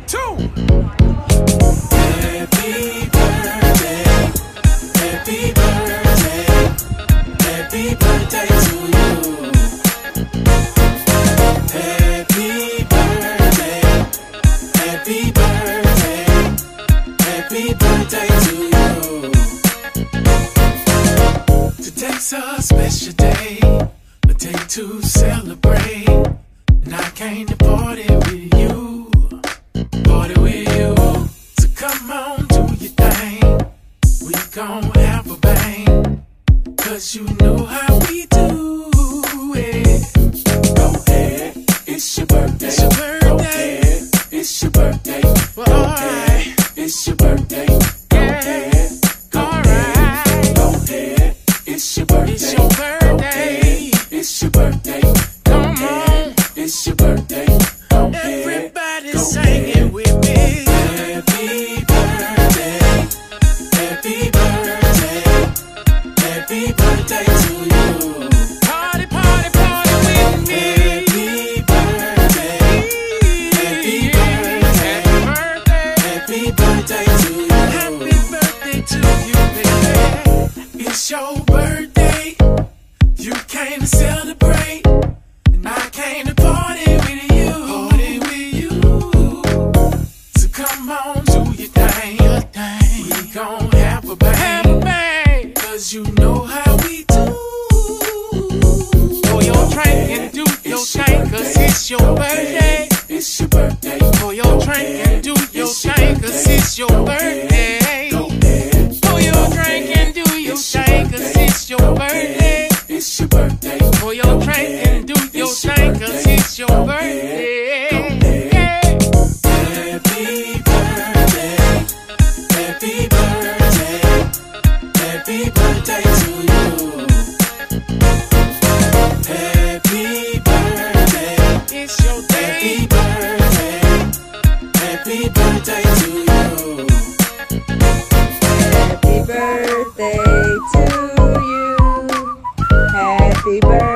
two. Happy birthday, happy birthday, happy birthday to you. Happy birthday, happy birthday, happy birthday to you. Today's a special day, a day to celebrate, and I came to party with you, party with you. So come on, do your thing, we gon' have a bang, cause you know how we do it. Go ahead, it's your birthday, it's your birthday. Go ahead, it's your birthday, well, go ahead, it's your birthday. Go ahead, go ahead, go ahead, it's your birthday, it's your birthday, it's your birthday. Come on, it's your birthday. Everybody sing it with me. Happy birthday, happy birthday, happy birthday to you. Party, party, party with me. Happy birthday, happy birthday, happy birthday to you. Happy birthday to you, baby. It's your birthday, you came to celebrate, and I came to party with you. Party with you. So come on, do your thing. We gon' have a bang, cause you know how we do. Pour your drink and do your thing, cause it's your birthday. It's your birthday. Pour your drink and do your thing, cause it's your birthday. Pour your drink and do your thing, cause it's your birthday. It's your birthday. Pour your drink and do your thing, cause it's your birthday. Happy birthday, happy birthday, happy birthday to you. Happy birthday, it's your day. Happy birthday, happy birthday to you. Happy birthday to you. Happy birthday.